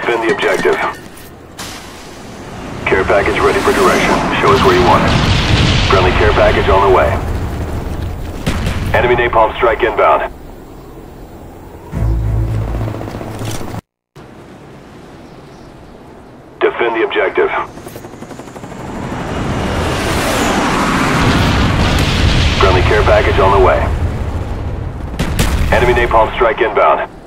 Defend the objective. Care package ready for direction. Show us where you want it. Friendly care package on the way. Enemy napalm strike inbound. Defend the objective. Friendly care package on the way. Enemy napalm strike inbound.